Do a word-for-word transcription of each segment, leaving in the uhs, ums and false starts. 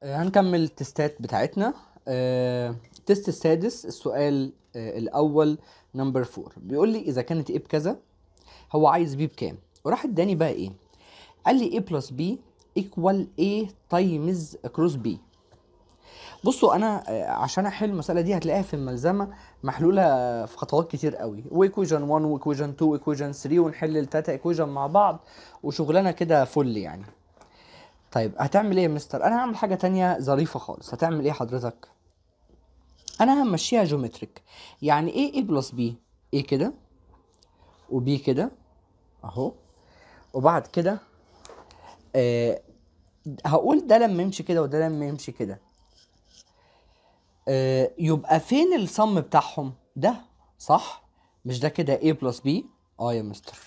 آه، هنكمل التستات بتاعتنا. آه، التست السادس السؤال آه، الأول نمبر فور بيقول لي إذا كانت A بكذا هو عايز B بكام، وراح اداني بقى إيه؟ قال لي A بلس B equal A تايمز كروس B. بصوا أنا آه، عشان أحل المسألة دي هتلاقيها في الملزمة محلولة في خطوات كتير قوي، وإيكويجن واحد وإيكويجن اتنين وإيكويجن تلاتة، ونحل التلاتة إيكويجن مع بعض وشغلانة كده فل يعني. طيب هتعمل ايه يا مستر؟ انا هعمل حاجة تانية ظريفة خالص. هتعمل ايه حضرتك؟ انا همشيها جيومتريك. يعني ايه ايه بلس بي؟ ايه كده وبي كده اهو، وبعد كده آه هقول ده لما يمشي كده وده لما يمشي كده آه يبقى فين الصم بتاعهم؟ ده صح؟ مش ده كده A بلس B؟ اه يا مستر.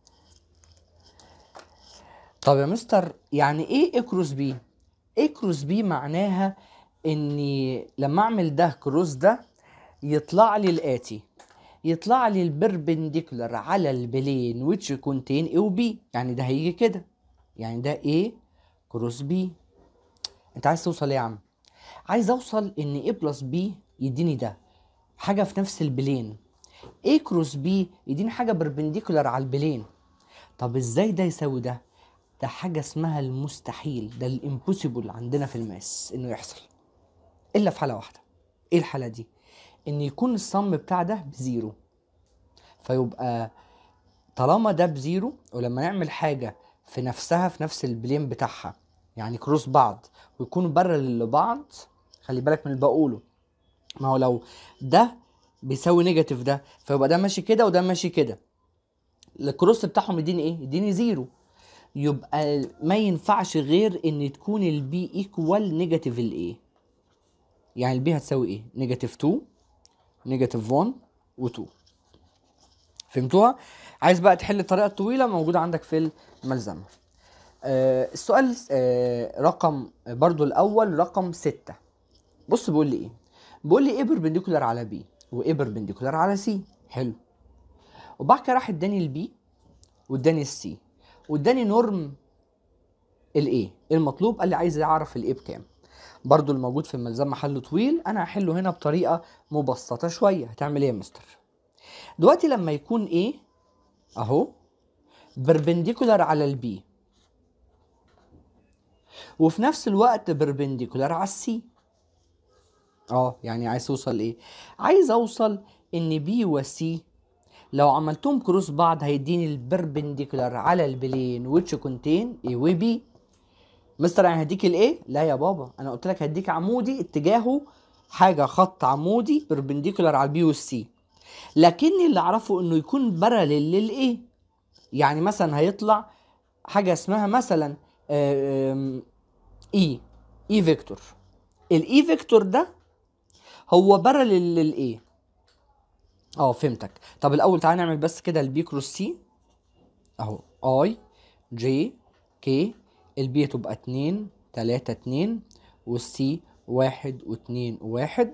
طب يا مستر يعني ايه A كروس B؟ A كروس B معناها اني لما اعمل ده كروس ده يطلع لي الآتي، يطلع لي البربنديكولار على البلين which contain A و B. يعني ده هيجي كده، يعني ده A كروس B. انت عايز توصل ايه يا عم؟ عايز اوصل ان A بلس B يديني ده حاجة في نفس البلين، A كروس B يديني حاجة بربنديكولار على البلين. طب ازاي ده يساوي ده؟ ده حاجة اسمها المستحيل، ده الامبوسيبل عندنا في الماس انه يحصل، الا في حالة واحدة. ايه الحالة دي؟ ان يكون الصم بتاع ده بزيرو. فيبقى طالما ده بزيرو، ولما نعمل حاجة في نفسها في نفس البلين بتاعها يعني كروس بعض ويكونوا بارلل لبعض، خلي بالك من اللي بقوله. ما هو لو ده بيساوي نيجاتيف ده فيبقى ده ماشي كده وده ماشي كده، الكروس بتاعهم يديني ايه؟ يديني زيرو. يبقى ما ينفعش غير ان تكون البي ايكوال نيجاتيف الايه. يعني البي هتساوي ايه؟ نيجاتيف اتنين، نيجاتيف واحد و2. فهمتوها؟ عايز بقى تحل الطريقة الطويلة موجودة عندك في الملزمة. آه السؤال آه رقم برضو الأول رقم ستة. بص بيقول لي إيه؟ بيقول لي إيه بربنديكولار على بي وإيه بربنديكولار على سي. حلو. وبعد كده راح اداني البي واداني السي واداني نورم الايه. المطلوب قال لي عايز اعرف الايه بكام. برضو الموجود في الملزمة حل طويل، انا هحله هنا بطريقة مبسطة شوية. هتعمل ايه يا مستر؟ دلوقتي لما يكون ايه اهو بربنديكولار على البي وفي نفس الوقت بربنديكولار على السي. اه يعني عايز توصل ايه؟ عايز اوصل ان بي وسي لو عملتهم كروس بعض هيديني البربنديكولار على البلين which contain A و B. مستر انا هديك الايه؟ لا يا بابا، انا قلت لك هديك عمودي اتجاهه حاجه خط عمودي بربنديكولار على البي والسي، لكني اللي اعرفه انه يكون باراليل للايه. يعني مثلا هيطلع حاجه اسمها مثلا اي اي فيكتور. الاي فيكتور ده هو باراليل للايه. اه فهمتك. طب الاول تعالى نعمل بس كده البي كروس سي اهو، اي جي كي. البي تبقى اتنين تلاتة اتنين والسي واحد واتنين وواحد.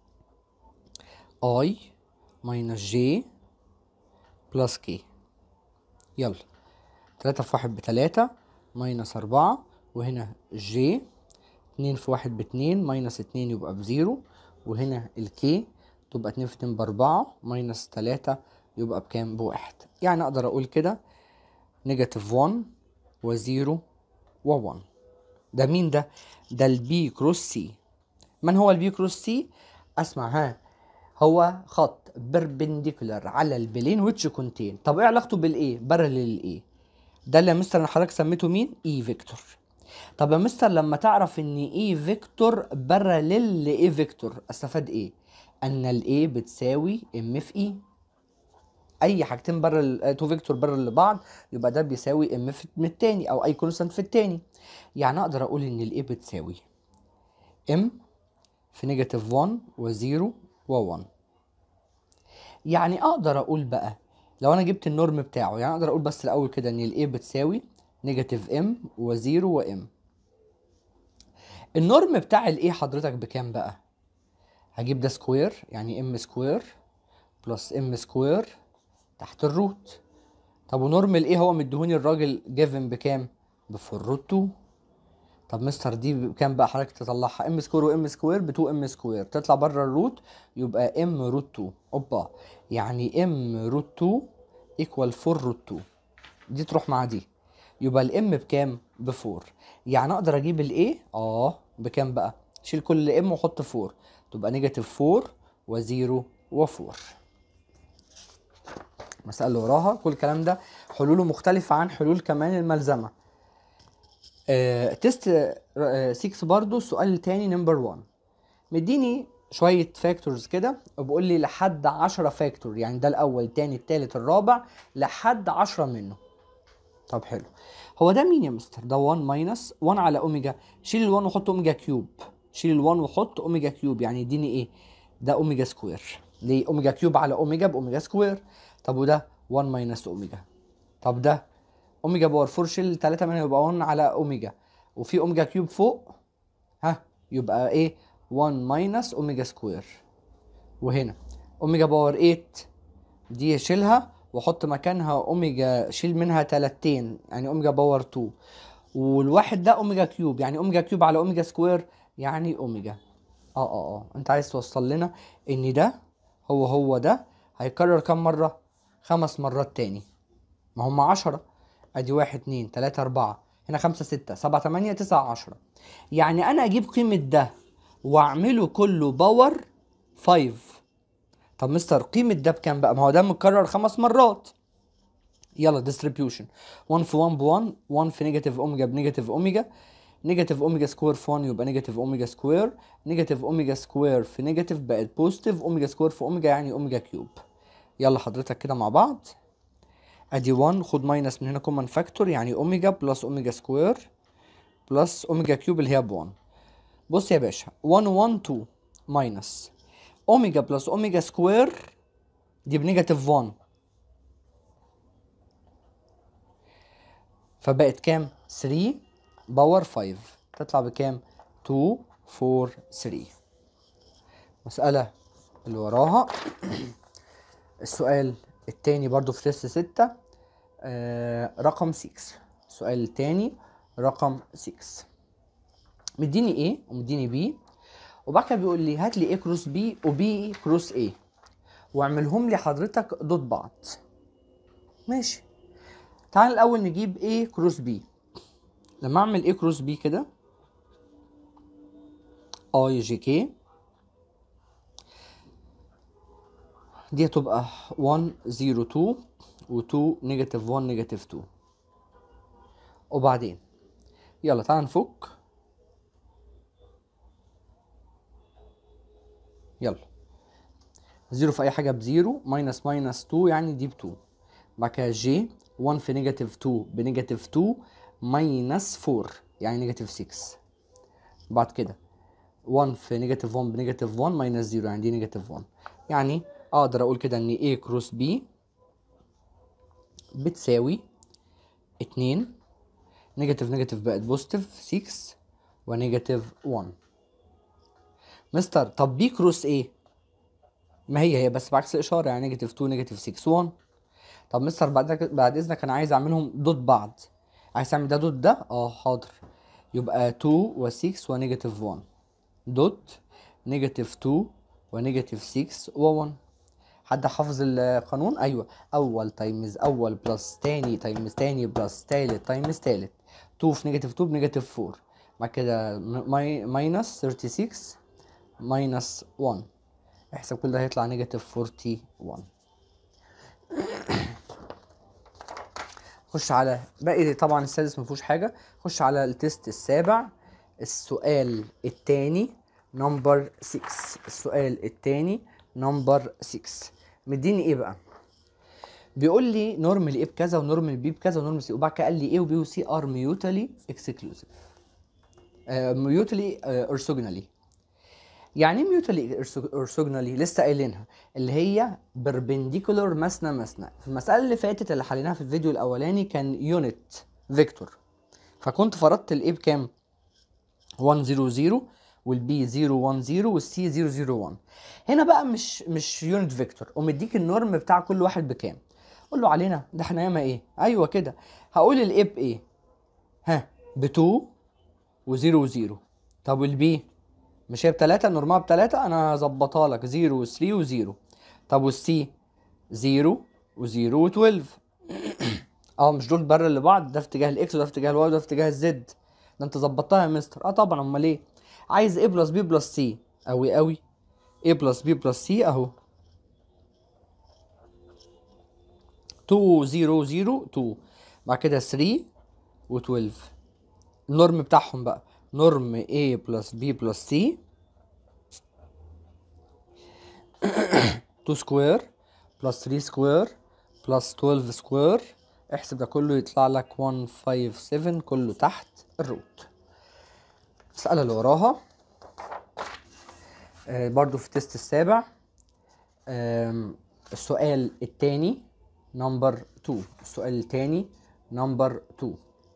اي ماينس جي بلس كي. يلا تلاتة في واحد بتلاتة ماينس أربعة، وهنا جي اتنين في واحد باتنين ماينس اتنين يبقى بزيرو، وهنا الكي تبقى اتنين في اتنين بأربعة ماينس تلاتة يبقى بكام؟ بواحد. يعني أقدر أقول كده نيجاتيف واحد وزيرو وواحد. ده مين ده؟ ده البي كروس سي. من هو البي كروس سي؟ اسمع ها، هو خط بربنديكولار على البلين ويتش كونتين. طب ايه علاقته بالايه؟ بارلل الايه. ده اللي يا مستر انا حضرتك سميته مين؟ اي فيكتور. طب يا مستر لما تعرف ان اي فيكتور بارلل لاي فيكتور استفاد ايه؟ ان الاي بتساوي ام في اي. اي حاجتين بره تو فيكتور بره لبعض يبقى ده بيساوي ام في التاني او اي كونستانت في التاني. يعني اقدر اقول ان الاي بتساوي ام في نيجاتيف واحد و0 و1. يعني اقدر اقول بقى لو انا جبت النورم بتاعه، يعني اقدر اقول بس الاول كده ان الاي بتساوي نيجاتيف ام و0 وام. النورم بتاع الاي حضرتك بكام بقى؟ هجيب ده سكوير، يعني ام سكوير بلس ام سكوير تحت الروت. طب ونورم الايه هو مديهوني الراجل جيفن بكام؟ بفور روت اتنين. طب مستر دي بكام بقى حضرتك تطلعها؟ ام سكوير وام سكوير ب اتنين ام سكوير، تطلع بره الروت يبقى ام روت اتنين. اوبا، يعني ام روت اتنين ايكوال اربعة روت اتنين، دي تروح مع دي، يبقى الام بكام؟ ب اربعة. يعني اقدر اجيب الايه اه بكام بقى؟ شيل كل ام وحط اربعة، تبقى نيجاتيف اربعة و0 و4. المسألة اللي وراها كل الكلام ده حلوله مختلفة عن حلول كمان الملزمة. آه، تيست آه، ستة برضو السؤال التاني نمبر واحد، مديني شوية فاكتورز كده وبقول لي لحد عشرة فاكتور، يعني ده الأول التاني التالت الرابع لحد عشرة منه. طب حلو، هو ده مين يا مستر؟ ده واحد ماينس واحد على اوميجا، شيل ال1 وحط اوميجا كيوب، شيل ال1 وحط اوميجا كيوب، يعني يديني ايه؟ ده اوميجا سكوير. ليه؟ اوميجا كيوب على اوميجا باوميجا سكوير. طب وده واحد ماينس اوميجا. طب ده اوميجا باور اربعة، شيل تلاتة منها يبقى واحد على اوميجا، وفي اوميجا كيوب فوق، ها يبقى ايه؟ واحد ماينس اوميجا سكوير. وهنا اوميجا باور تمانية دي شيلها واحط مكانها اوميجا، شيل منها تلاتين يعني اوميجا باور اتنين، والواحد ده اوميجا كيوب، يعني اوميجا كيوب على اوميجا سكوير يعني اوميجا. اه اه اه انت عايز توصل لنا ان ده هو هو ده هيكرر كام مره؟ خمس مرات تاني. ما هم عشرة، ادي واحد اتنين تلاتة اربعة، هنا خمسة ستة سبعة تمانية تسعة عشرة، يعني انا اجيب قيمة ده واعمله كله باور خمسة. طب مستر قيمة ده بكام بقى؟ ما هو ده متكرر خمس مرات. يلا ديستريبيوشن، واحد في واحد ب واحد، واحد في نيجاتيف اوميجا بنيجاتيف اوميجا، نيجاتيف اوميجا سكوير في واحد يبقى نيجاتيف اوميجا سكوير، نيجاتيف اوميجا سكوير في نيجاتيف بقت بوزيتيف، اوميجا سكوير في اوميجا يعني اوميجا كيوب. يلا حضرتك كده مع بعض، ادي واحد خد ماينس من هنا كومن فاكتور، يعني اوميجا بلس اوميجا سكوير بلس اوميجا كيوب اللي هي ب واحد. بص يا باشا، واحد واحد اتنين ماينس اوميجا بلس اوميجا سكوير دي بنيجاتيف واحد، فبقت كام؟ تلاتة باور خمسة، تطلع بكام؟ اتنين اربعة تلاتة. مسألة اللي وراها السؤال التاني برضو في تيست ستة، آه رقم ستة. السؤال التاني رقم ستة، مديني ايه ومديني بي، وبعد كده بيقول لي هات لي ايه كروس بي وبي كروس ايه واعملهم لي حضرتك ضد بعض. ماشي، تعال الاول نجيب ايه كروس بي. لما اعمل ايه كروس بي كده اي جي كي، دي هتبقى واحد صفر اتنين و2 نيجاتيف واحد نيجاتيف اتنين. وبعدين يلا تعال نفك، يلا زيرو في اي حاجه بزيرو، ماينس ماينس اتنين يعني دي ب اتنين، بعد كده جي واحد في نيجاتيف اتنين بنيجاتيف اتنين ماينس اربعة يعني نيجاتيف ستة، بعد كده واحد في نيجاتيف واحد بنيجاتيف واحد ماينس صفر يعني دي نيجاتيف واحد. يعني اقدر اقول كده ان A كروس B بتساوي اتنين، نيجاتيف نيجاتيف بقت بوزيتيف ستة ونيجاتيف واحد. مستر طب B كروس A، ما هي هي بس بعكس الاشاره، يعني نيجاتيف اتنين نيجاتيف ستة واحد. طب مستر بعد بعد اذنك انا عايز اعملهم ضد بعض، عايز اعمل ده ضد ده؟ اه حاضر، يبقى اتنين و6 ونيجاتيف واحد دوت نيجاتيف اتنين ونيجاتيف ستة و1. حد حافظ القانون؟ ايوه، اول تايمز اول بلس تاني تايمز تاني بلس تالت تايمز تالت، اتنين في نيجاتيف اتنين بنيجاتيف اربعة، بعد كده ماي ماينس ستة وتلاتين ماينس واحد، احسب كل ده هيطلع نيجاتيف واحد واربعين. خش على باقي، طبعا السادس ما فيهوش حاجه. خش على التيست السابع، السؤال الثاني نمبر ستة. السؤال الثاني نمبر ستة مديني ايه بقى؟ بيقول لي نورمال ايه بكذا ونورمال بي بكذا ونورمال سي، وبعد كده قال لي ايه وبي وسي ار ميوتالي اكسكلوزيف، ميوتالي اورثوجونالي. يعني ايه ميوتالي اورثوجونالي؟ لسه قايلينها، اللي هي بربنديكولار مثنى مثنى. في المساله اللي فاتت اللي حليناها في الفيديو الاولاني كان يونت فيكتور، فكنت فرضت الايه بكام؟ واحد صفر صفر والبي صفر واحد صفر والسي صفر صفر واحد. هنا بقى مش مش يونت فيكتور، ومديك النورم بتاع كل واحد بكام. قول له علينا ده احنا ياما ايه. ايوه كده، هقول الايه بايه؟ ها ب اتنين وزيرو وزيرو. طب والبي مش هي بتلاتة، نورمالها بتلاتة، انا هظبطها لك زيرو وثري وزيرو. طب والسي زيرو وزيرو وتويلف. اه مش دول بره لبعض، ده في اتجاه الاكس وده في اتجاه الواي وده في اتجاه الزد. ده انت ظبطتها يا مستر. اه طبعا، امال ايه؟ عايز A بلس B بلس C. اوي اوي. A بلس B بلس C اهو. اتنين زيرو زيرو اتنين. بعد كده تلاتة و12. النورم بتاعهم بقى نورم A بلس B بلس C اتنين سكوير بلس تلاتة سكوير بلس اتناشر سكوير. احسب ده كله يطلع لك مية وخمسة وسبعين كله تحت الروت. المسألة اللي وراها آه برضو في التست السابع. آه السؤال التاني نمبر اتنين. السؤال التاني نمبر اتنين.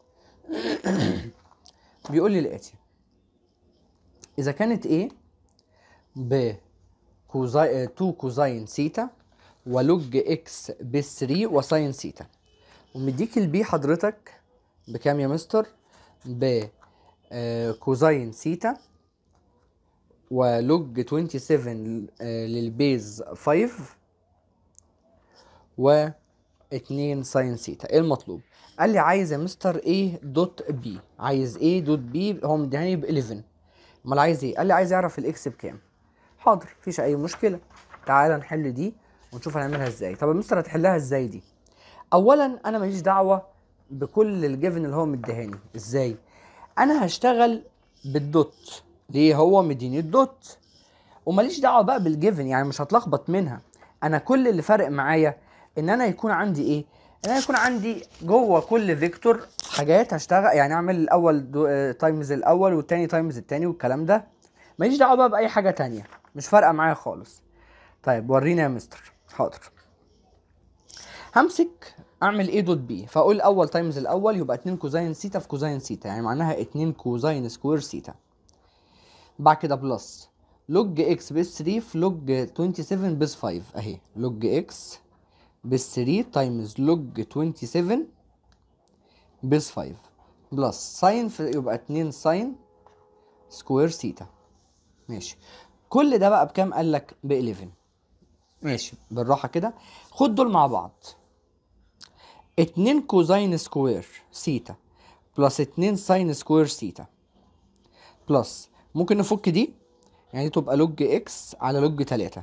بيقول لي الآتي: إذا كانت A ب كوزاي اتنين كوزاين سيتا ولوج اكس بس تلاتة وساين سيتا، ومديك البي حضرتك بكام يا مستر؟ ب آه كوزاين سيتا ولوج سبعة وعشرين آه للبيز خمسة و اتنين ساين سيتا. ايه المطلوب؟ قال لي عايز يا مستر A دوت بي. عايز A دوت بي، هو مديهاني ب حداشر. امال عايز ايه؟ قال لي عايز يعرف الاكس بكام. حاضر مفيش اي مشكله، تعالى نحل دي ونشوف هنعملها ازاي. طب يا مستر هتحلها ازاي دي؟ اولا انا ماليش دعوه بكل الجيفن اللي هو مديهاني. ازاي؟ انا هشتغل بالدوت. ليه؟ هو مديني الدوت وماليش دعوه بقى بالجيفن، يعني مش هتلخبط منها. انا كل اللي فارق معايا ان انا يكون عندي ايه؟ ان انا يكون عندي جوه كل فيكتور حاجات هشتغل، يعني اعمل الاول تايمز الاول والتاني تايمز التاني والكلام ده. ماليش دعوه بقى باي حاجه تانية، مش فارقه معايا خالص. طيب ورينا يا مستر. حاضر. همسك اعمل A دوت بي، فاقول اول تايمز الاول يبقى اتنين كوزاين سيتا في كوزاين سيتا، يعني معناها اتنين كوزاين سكوير سيتا. بعد كده بلس لوج اكس بس تلاتة في لوج سبعة وعشرين بس خمسة اهي. لوج اكس بس تلاتة تايمز لوج سبعة وعشرين بس خمسة بلس ساين يبقى اتنين ساين سكوير سيتا. ماشي. كل ده بقى بكام؟ قال لك ب حداشر. ماشي بالراحه كده، خد دول مع بعض. اتنين كوزاين سكوير سيتا بلس اتنين ساين سكوير سيتا بلس، ممكن نفك دي، يعني دي تبقى لوج اكس على لوج تلاتة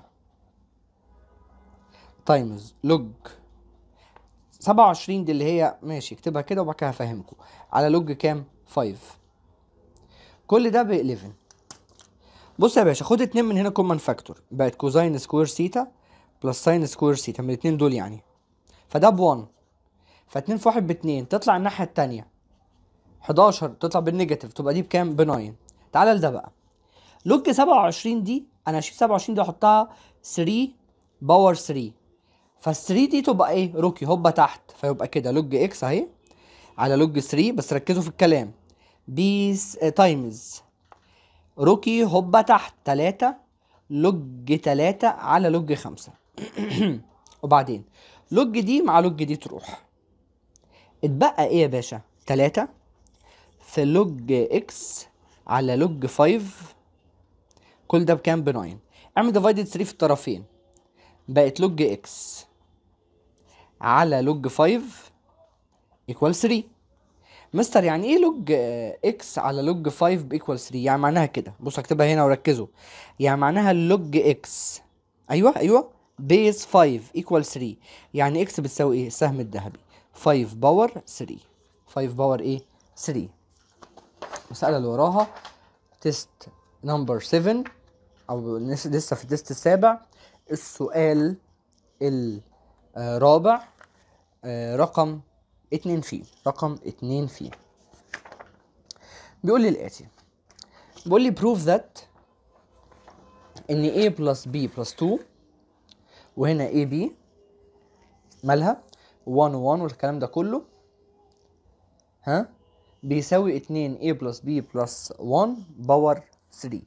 تايمز لوج سبعة وعشرين دي اللي هي ماشي اكتبها كده وبعد كده هفهمكم على لوج كام؟ خمسة. كل ده ب حداشر. بص يا باشا، خد اتنين من هنا كومن فاكتور، بقت كوزاين سكوير سيتا بلس ساين سكوير سيتا من الاتنين دول يعني، فده ب واحد. فاتنين في واحد باتنين، تطلع الناحية التانية حداشر، تطلع بالنيجاتيف، تبقى دي بكام؟ ب تسعة. تعالى لده بقى. لوج سبعة وعشرين دي انا هشيل سبعة وعشرين دي احطها تلاتة باور تلاتة، فال تلاتة دي تبقى ايه؟ روكي هوبا تحت، فيبقى كده لوج اكس اهي على لوج تلاتة، بس ركزوا في الكلام، بيس تايمز روكي هوبا تحت تلاتة لوج تلاتة على لوج خمسة. وبعدين لوج دي مع لوج دي تروح، اتبقى ايه يا باشا؟ تلاتة في لوج اكس على لوج خمسة، كل ده بكام؟ ب تسعة. اعمل ديفايدد تلاتة في الطرفين، بقت لوج اكس على لوج خمسة ايكوال تلاتة. مستر يعني ايه لوج اكس على لوج خمسة بايكوال تلاتة؟ يعني معناها كده، بص هكتبها هنا وركزوا، يعني معناها اللوج اكس ايوه ايوه بيز خمسة ايكوال تلاتة، يعني اكس بتساوي ايه؟ السهم الذهبي خمسة باور تلاتة. خمسة باور ايه؟ تلاتة. المسألة اللي وراها تيست نمبر سبعة، او لسه في التيست السابع. السؤال الرابع رقم اتنين فيه، رقم اتنين فيه بيقول لي الاتي. بيقول لي prove that ان A plus B plus اتنين وهنا A B مالها واحد و واحد والكلام ده كله ها بيساوي اتنين A plus B plus واحد باور تلاتة.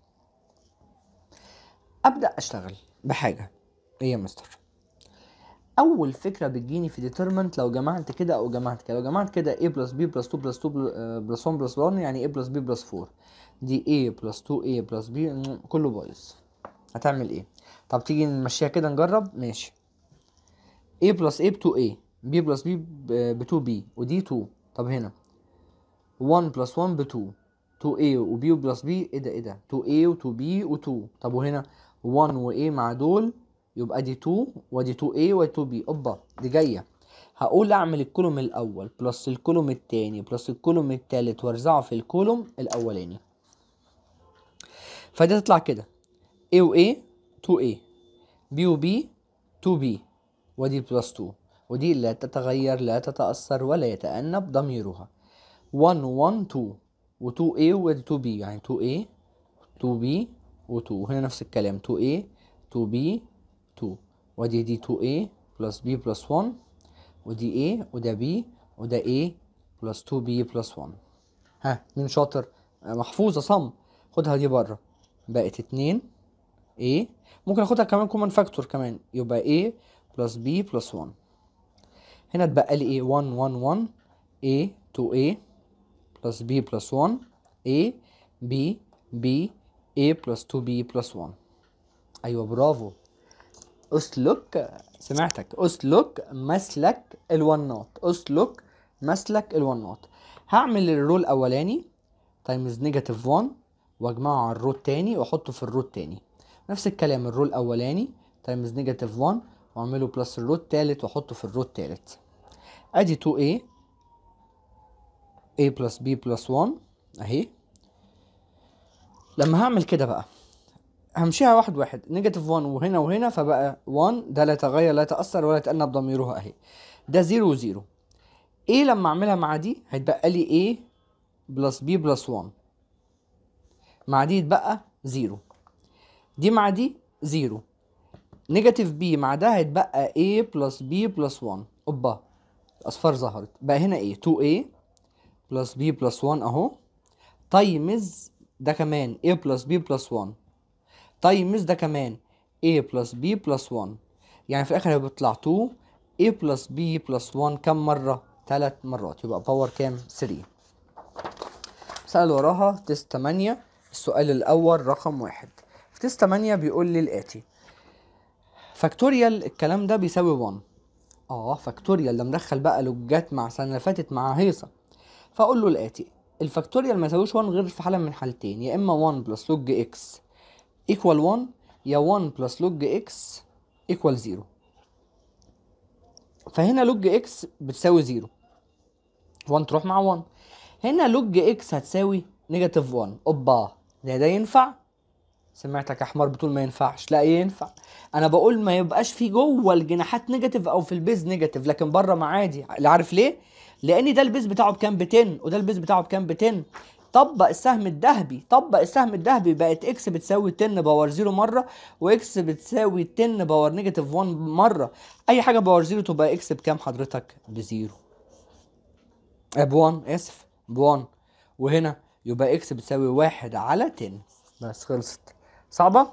ابدا اشتغل بحاجه. ايه يا مستر؟ اول فكره بتجيني في determinant لو جمعت كده او جمعت كده. لو جمعت كده a بلس b بلس اتنين بلس اتنين بلس واحد بلس واحد يعني a بلس b بلس اربعة، دي a بلس اتنين a بلس b كله بايظ. هتعمل ايه؟ طب تيجي نمشيها كده نجرب. ماشي. a بلس a ب اتنين a، b بلس b ب اتنين b، ودي اتنين. طب هنا واحد بلس واحد ب اتنين، اتنين a و b بلس b، ايه ده ايه ده؟ اتنين a و اتنين b و اتنين. طب وهنا واحد و a مع دول يبقى دي اتنين، ودي اتنين a و اتنين b. اوبا دي جايه. هقول اعمل الكولوم الاول بلس الكولوم التاني بلس الكولوم التالت وارزعه في الكولوم الاولاني. فدي تطلع كده a و a اتنين a، b و b اتنين b، ودي بلس اتنين، ودي لا تتغير لا تتأثر ولا يتأنب ضميرها. واحد واحد اتنين و اتنين a و اتنين b، يعني اتنين a اتنين b و اتنين. وهنا نفس الكلام اتنين a اتنين b اتنين، ودي دي اتنين a بلس b بلس واحد، ودي a وده b وده a بلس اتنين b بلس واحد. ها مين شاطر؟ محفوظة صم. خدها دي بره، بقت اتنين a. ممكن اخدها كمان كومن فاكتور كمان، يبقى a بلس b بلس واحد. هنا اتبقى لي ايه؟ واحد واحد واحد a اتنين a بلس b بلس واحد a b b a بلس اتنين b بلس واحد. ايوه برافو. اسلك، سمعتك، اسلك مسلك الونات، اسلك مسلك الونات. هعمل الرو الاولاني تايمز نيجاتيف واحد واجمعه على الرو التاني واحطه في الرو التاني. نفس الكلام الرو الاولاني تايمز نيجاتيف واحد واعمله بلس الرو التالت واحطه في الرو التالت. ادي اتنين a a بلس b بلس واحد اهي. لما هعمل كده بقى همشيها واحد واحد، نيجاتيف واحد وهنا وهنا، فبقى واحد ده لا يتغير لا يتأثر ولا يتأنب ضميرها اهي. ده صفر و صفر. a لما اعملها مع دي هيتبقى لي a بلس b بلس واحد، مع دي يتبقى صفر، دي مع دي صفر، نيجاتيف b مع ده هيتبقى a بلس b بلس واحد. اوبا اصفار ظهرت. بقى هنا ايه؟ اتنين a بلس b بلس واحد اهو، تايمز ده كمان a بلس b بلس واحد، تايمز ده كمان a بلس b بلس واحد. يعني في الاخر بيطلع اتنين a بلس b بلس واحد كم مرة؟ ثلاث مرات، يبقى باور كام؟ تلاتة. سأل وراها تيست تمانية. السؤال الأول رقم واحد في تيست تمانية بيقول لي الآتي: فاكتوريال الكلام ده بيساوي واحد. اه فاكتوريال ده مدخل بقى لوجات مع السنة اللي فاتت مع هيصة. فأقول له الآتي: الفاكتوريال ما يساويش واحد غير في حالة من حالتين، يا إما واحد بلس لوج إكس ايكوال واحد، يا واحد بلس لوج إكس ايكوال صفر. فهنا لوج إكس بتساوي صفر، واحد تروح مع واحد. هنا لوج إكس هتساوي نيجاتيف واحد. أوبا ده ده ينفع؟ سمعتك يا حمار بتقول ما ينفعش. لا ينفع. انا بقول ما يبقاش في جوه الجناحات نيجاتيف او في البيز نيجاتيف، لكن بره ما عادي. اللي عارف ليه؟ لان ده البيز بتاعه بكام؟ ب عشرة، وده البيز بتاعه بكام؟ ب عشرة. طبق السهم الذهبي، طبق السهم الذهبي، بقت اكس بتساوي عشرة باور صفر مره، واكس بتساوي عشرة باور نيجاتيف واحد مره. اي حاجه باور صفر تبقى اكس بكام حضرتك؟ بزيرو. ب واحد، اسف ب واحد. وهنا يبقى اكس بتساوي واحد على عشرة. بس خلصت. صعبة؟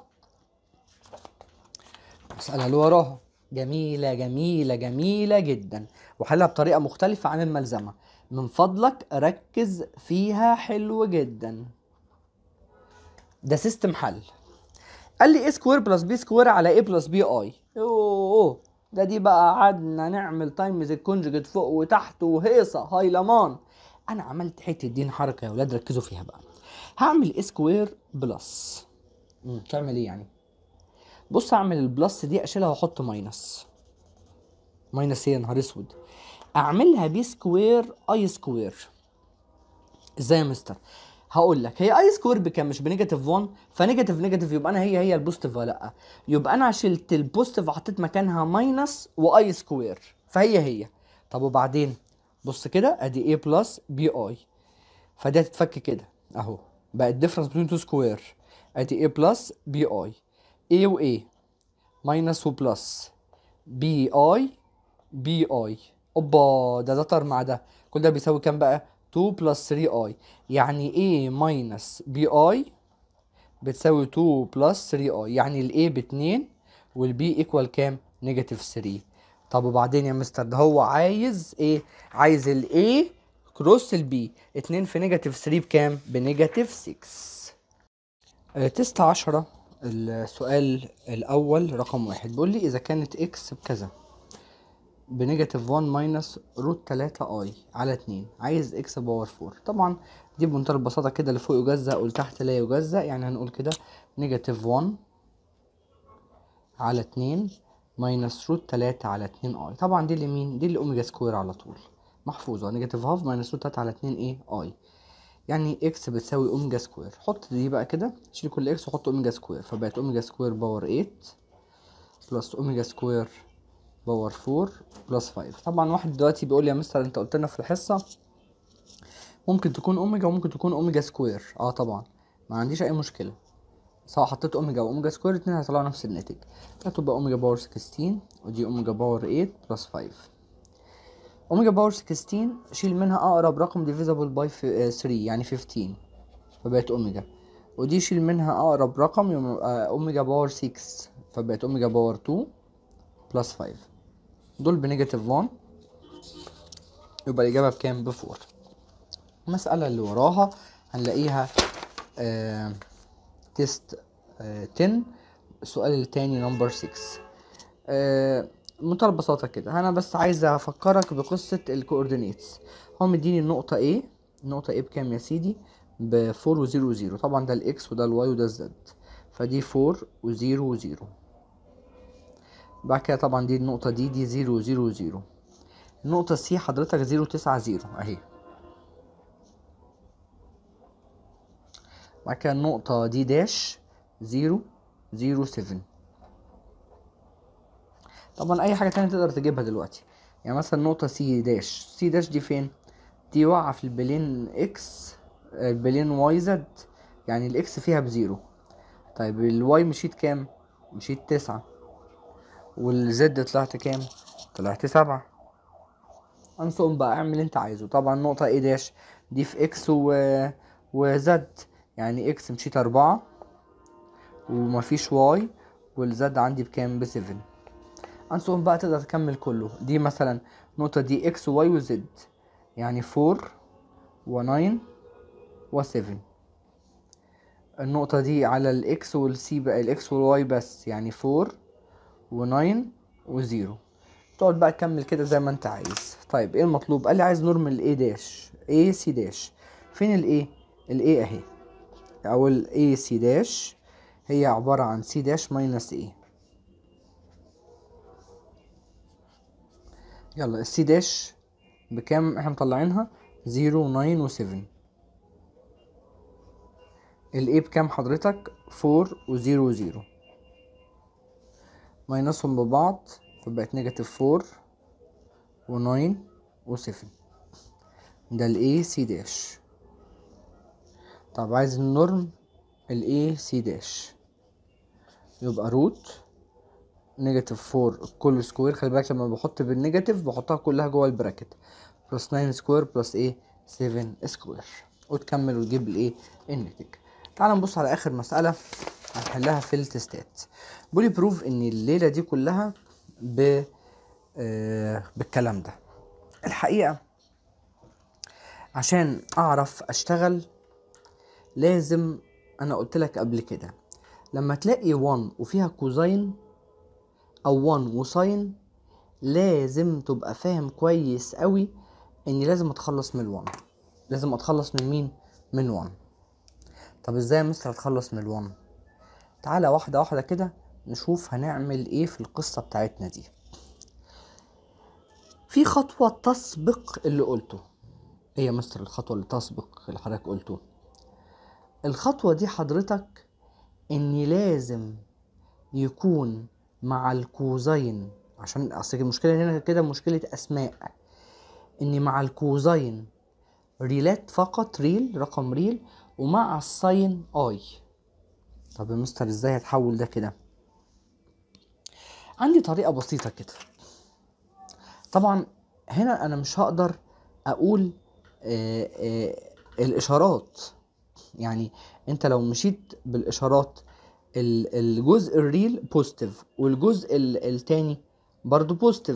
المسألة اللي وراها جميلة جميلة جميلة جدا، وحلها بطريقة مختلفة عن الملزمة. من فضلك ركز فيها حلو جدا. ده سيستم حل. قال لي a سكوير بلس b سكوير على a بلس بي اي. اوه ده دي بقى قعدنا نعمل تايمز الكونجوجيت فوق وتحت وهيصة هايلمان. انا عملت حتة دين حركة يا ولاد، ركزوا فيها بقى. هعمل a سكوير بلس، امم تعمل ايه يعني؟ بص اعمل البلس دي اشيلها واحط ماينس. ماينس ايه يا نهار اسود؟ اعملها بي سكوير اي سكوير. ازاي يا مستر؟ هقول لك. هي اي سكوير بكام؟ مش بنيجاتيف واحد، فنيجاتيف نيجاتيف يبقى انا هي هي البوزيتيف ولا لا؟ يبقى انا شلت البوزيتيف وحطيت مكانها ماينس واي سكوير، فهي هي. طب وبعدين بص كده، ادي اي بلس بي اي، فده تتفك كده اهو، بقت ديفرنس بين تو سكوير. ادي اي بلس بي اي، اي واي ماينس وبلس بي اي بي اي. اوبا ده ده طار مع ده، كل ده بيساوي كام بقى؟ اتنين بلس تلاتة اي. يعني A ماينس بي اي بتساوي اتنين بلس تلاتة اي، يعني ال A ب اتنين وال B ايكوال كام؟ نيجاتيف تلاتة. طب وبعدين يا مستر ده هو عايز ايه؟ عايز الاي كروس البي. اتنين في نيجاتيف ثري بكام؟ بنيجاتيف ستة. آه تيست عشرة السؤال الاول رقم واحد بيقول لي اذا كانت اكس بكذا بنيجاتيف واحد ماينس روت تلاتة اي على اتنين، عايز اكس باور فور. طبعا دي بمنتهى البساطه كده، اللي فوق يجزأ والتحت لا يجزأ، يعني هنقول كده نيجاتيف واحد على اتنين ماينس روت تلاتة على اتنين اي. طبعا دي اللي مين؟ دي اللي اوميجا سكوير على طول محفوظه، نيجاتيف هاف ماينس روت تلاتة على اتنين ايه اي، يعني اكس بتساوي اوميجا سكوير. حط دي بقى كده، شيل كل اكس وحط اوميجا سكوير، فبقت اوميجا سكوير باور تمانية بلس اوميجا سكوير باور فور بلس خمسة. طبعا واحد دلوقتي بيقول لي يا مستر انت قلت لنا في الحصه ممكن تكون اوميجا وممكن تكون اوميجا سكوير. اه طبعا ما عنديش اي مشكله، سواء حطيت اوميجا واوميجا سكوير الاتنين هيطلعوا نفس الناتج. هتبقى اوميجا باور ستاشر ودي اوميجا باور تمانية بلس خمسة. اوميجا باور ستاشر شيل منها اقرب رقم ديفيزابل باي تلاتة يعني خمستاشر فبقت اوميجا، ودي شيل منها اقرب رقم يبقى اوميجا باور ستة فبقت اوميجا باور اتنين بلس خمسة. دول بنيجاتيف واحد يبقى الاجابه بكام؟ بفور. المساله اللي وراها هنلاقيها آه تيست آه عشرة السؤال التاني نمبر ستة. آه بمنتهى البساطه كده، انا بس عايز افكرك بقصه الكوردينيتس. هو مديني النقطه A، النقطه A بكام يا سيدي؟ ب أربعة و صفر صفر. طبعا ده الاكس وده الواي وده الزد، فدي أربعة و صفر و صفر. بعد كده طبعا دي النقطه دي دي صفر و صفر و صفر. النقطه سي حضرتك صفر تسعة صفر اهي. بعد كده النقطه دي داش صفر صفر سبعة. طبعا اي حاجه تانية تقدر تجيبها دلوقتي، يعني مثلا نقطه سي داش، سي داش دي فين؟ دي واقعه في البلين اكس البلين واي زد، يعني الاكس فيها بزيرو. طيب الواي مشيت كام؟ مشيت تسعة، والزد طلعت كام؟ طلعت سبعة. انصقهم بقى، اعمل اللي انت عايزه. طبعا نقطه ايه داش دي في اكس و... وزد، يعني اكس مشيت اربعة ومفيش واي، والزد عندي بكام؟ بسفن. انصقهم بقى تقدر تكمل كله. دي مثلا نقطة دي اكس وواي وزد، يعني فور وناين وسفن. النقطة دي على الاكس والسي بقى الاكس والواي بس، يعني فور وناين وزيرو. تقعد بقى تكمل كده زي ما انت عايز. طيب ايه المطلوب؟ قال لي عايز نورمال الاي داش، اي سي داش. فين الاي؟ الاي اهي، او الاي سي داش هي عبارة عن سي داش ماينس اي. يلا السي داش بكام احنا مطلعينها؟ صفر وناين وسفن. الاي بكام حضرتك؟ فور وزير وزيرو، ماينسهم ببعض فبقت نيجاتيف فور وناين وسفن. ده الاي سي داش. طب عايز النورم الاي سي داش، يبقى روت نيجاتيف فور كل سكوير. خلي بالك لما بحط بالنيجاتيف بحطها كلها جوه البراكت، بلس تسعة سكوير بلس ايه سبعة سكوير، وتكمل وتجيب الايه الناتج. تعال نبص على اخر مسألة هنحلها في التستات. بيقول لي بروف ان الليلة دي كلها ب آه بالكلام ده. الحقيقة عشان اعرف اشتغل لازم، انا قلت لك قبل كده لما تلاقي واحد وفيها كوزين او واحد وساين لازم تبقى فاهم كويس قوي اني لازم اتخلص من الواحد. لازم اتخلص من مين؟ من واحد. طب ازاي يا مستر اتخلص من الواحد؟ تعالى واحده واحده كده نشوف هنعمل ايه في القصه بتاعتنا دي. في خطوه تسبق اللي قلته. ايه يا مستر الخطوه اللي تسبق اللي حضرتك قلته؟ الخطوه دي حضرتك اني لازم يكون مع الكوزين، عشان اصل المشكله هنا كده مشكله اسماء، اني مع الكوزين ريلات فقط، ريل رقم ريل، ومع الساين اي. طب يا مستر ازاي هتحول ده كده؟ عندي طريقه بسيطه كده. طبعا هنا انا مش هقدر اقول آآ آآ الاشارات، يعني انت لو مشيت بالاشارات الجزء الريل بوزيتيف والجزء التاني برضو بوزيتيف،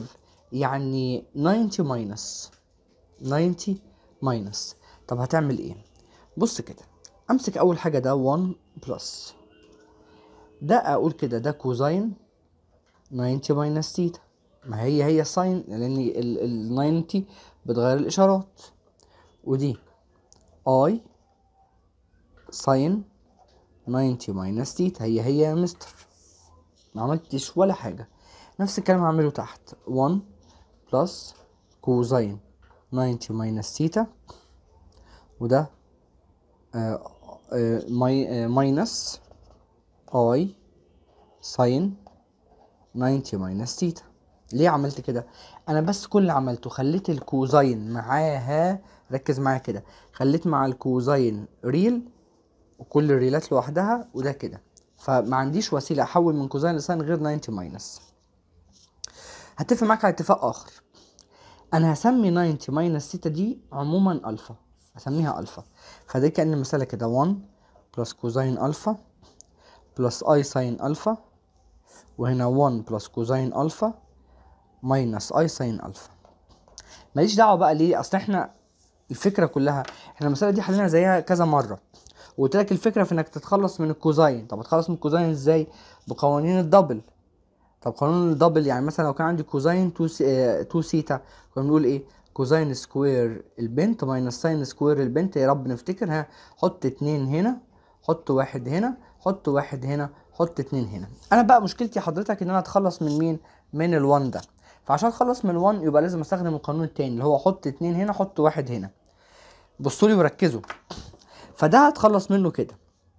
يعني تسعين ماينس تسعين ماينس. طب هتعمل ايه؟ بص كده، امسك اول حاجه ده واحد بلس ده، اقول كده ده كوزين تسعين ماينس تيتا، ما هي هي ساين، لان ال ال تسعين بتغير الاشارات، ودي اي ساين تسعين ماينس تيتا، هي هي يا مستر، ما عملتش ولا حاجه. نفس الكلام هعمله تحت، واحد بلس كوزين تسعين ماينس تيتا، وده آه آه ماي آه ماينس اي ساين تسعين ماينس تيتا. ليه عملت كده؟ انا بس كل اللي عملته خليت الكوزين معاها، ركز معايا كده، خليت مع الكوزين ريل وكل الريلات لوحدها، وده كده، فما عنديش وسيله احول من كوزين لساين غير تسعين ماينس. هتفق معاك على اتفاق اخر، انا هسمي تسعين ماينس تيتا دي عموما الفا، هسميها الفا، فده كأن مسألة كده واحد بلس كوزين الفا بلس اي ساين الفا، وهنا واحد بلس كوزين الفا ماينس اي ساين الفا. ماليش دعوه بقى ليه، اصل احنا الفكره كلها، احنا المساله دي حلينا زيها كذا مره، وقلت لك الفكره في انك تتخلص من الكوزين. طب هتخلص من الكوزين ازاي؟ بقوانين الدبل. طب قانون الدبل يعني مثلا لو كان عندي كوزين اتنين سيتا، كنا بنقول ايه؟ كوزين سكوير البنت ماينس ساين سكوير البنت، يا رب نفتكر، ها، حط اتنين هنا، حط واحد هنا، حط واحد هنا، حط اتنين هنا. انا بقى مشكلتي حضرتك ان انا اتخلص من مين؟ من الوان ده، فعشان اتخلص من الوان يبقى لازم استخدم القانون التاني اللي هو حط اتنين هنا، حط واحد هنا. بصوا لي وركزوا، فده هتخلص منه كده،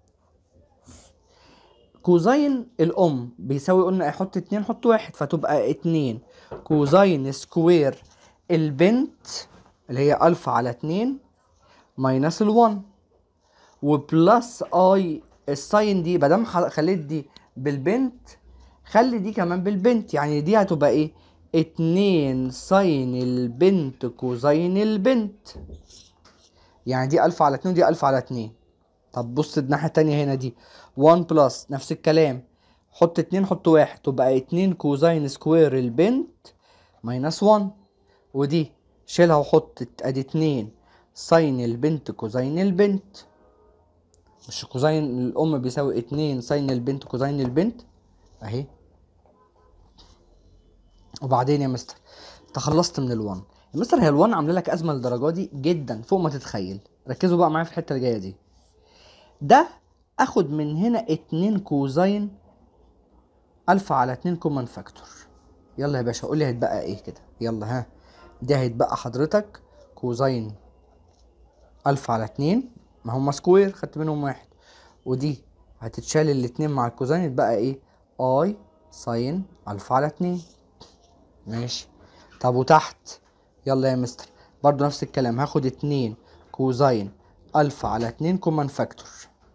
كوزين الام بيساوي، قلنا احط اتنين حط واحد، فتبقى اتنين كوزين سكوير البنت اللي هي الفا على اتنين ماينس الوان، وبلس اي الساين دي، مادام خليت دي بالبنت خلي دي كمان بالبنت، يعني دي هتبقى ايه؟ اتنين ساين البنت كوزين البنت، يعني دي الفا على اتنين ودي الفا على اتنين. طب بص الناحية التانية هنا دي واحد بلس نفس الكلام، حط اتنين حط واحد، تبقى اتنين كوزين سكوير البنت ماينس واحد، ودي شيلها وحط ادي اتنين ساين البنت كوزين البنت، مش كوزين الام بيساوي اتنين ساين البنت كوزين البنت اهي. وبعدين يا مستر تخلصت من الوان، يا مستر هي الوان عامله لك ازمه للدرجه دي جدا فوق ما تتخيل. ركزوا بقى معايا في الحته اللي جايه دي، ده اخد من هنا اتنين كوزين الفا على اتنين كومن فاكتور. يلا يا باشا قول لي هيتبقى ايه كده، يلا ها، ده هيتبقى حضرتك كوزين الفا على اتنين، ما هم سكوير خدت منهم واحد، ودي هتتشال الاتنين مع الكوزين يتبقى ايه؟ اي ساين الفا على اتنين. ماشي، طب وتحت يلا يا مستر برضو نفس الكلام، هاخد اتنين كوزين الفا على اتنين كومن فاكتور،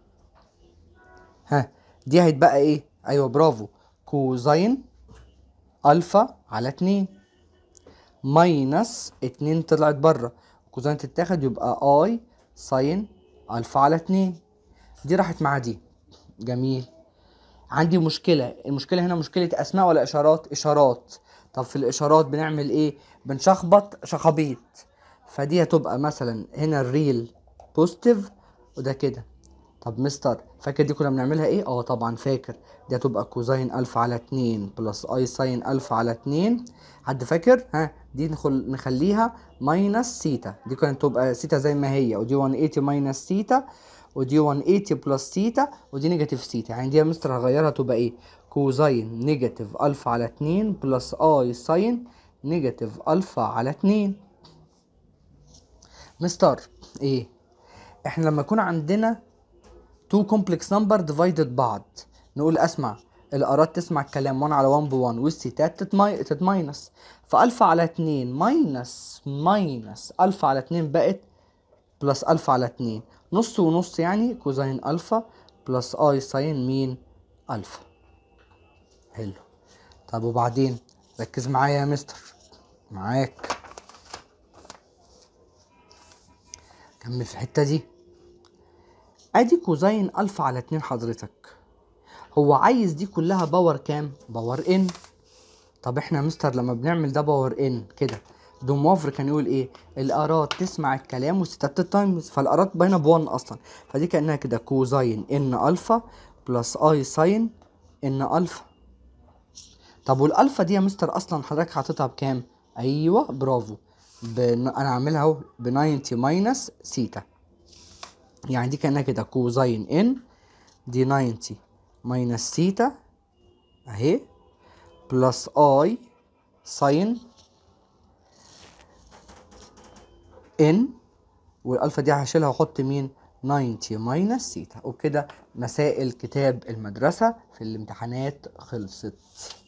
ها دي هيتبقى ايه؟ ايوه برافو، كوزين الفا على اتنين ماينس اتنين طلعت بره، كوزين تتاخد يبقى اي ساين الفا على اتنين، دي راحت مع دي. جميل، عندي مشكلة، المشكلة هنا مشكلة اسماء ولا اشارات؟ اشارات. طب في الاشارات بنعمل ايه؟ بنشخبط شخابيط، فدي هتبقى مثلا هنا الريل بوزيتيف وده كده. طب مستر فاكر دي كنا بنعملها ايه؟ اه طبعا فاكر، دي هتبقى كوزين الفا على اتنين بلس اي ساين الفا على اتنين، حد فاكر؟ ها دي ندخل نخليها ماينس سيتا، دي كانت تبقى سيتا زي ما هي، ودي مية وتمانين ماينس سيتا، ودي مية وتمانين بلس سيتا، ودي نيجاتيف سيتا، يعني دي يا مستر هغيرها تبقى ايه؟ كوزين نيجاتيف الفا على اتنين بلس اي ساين نيجاتيف الفا على اتنين. مستر ايه؟ احنا لما يكون عندنا تو كومبلكس نمبر ديفايدد بعض نقول اسمع الارات تسمع الكلام واحد على واحد بواحد والسيتات تتمي... تتماينس، فالفا على اتنين ماينس ماينس الفا على اتنين بقت بلس الفا على اتنين، نص ونص يعني كوزين الفا بلس اي ساين مين؟ الفا. حلو، طب وبعدين ركز معايا يا مستر، معاك كمل في الحته دي. ادي كوزين الفا على اتنين حضرتك، هو عايز دي كلها باور كام؟ باور ان. طب احنا يا مستر لما بنعمل ده باور ان كده، دوموفر كان يقول ايه؟ الارات تسمع الكلام وستات تايمز، فالارات باينه بوان اصلا، فدي كانها كده كوزاين ان الفا بلس اي ساين ان الفا. طب والالفا دي يا مستر اصلا حضرتك حاططها بكام؟ ايوه برافو، بن... انا عاملها اهو ب تسعين ماينس سيتا، يعني دي كانها كده كوزاين ان دي تسعين ماينس سيتا اهي بلس اي ساين ان، والالفا دي هشيلها واحط مين؟ تسعين ماينس سيتا. وبكده مسائل كتاب المدرسة في الامتحانات خلصت.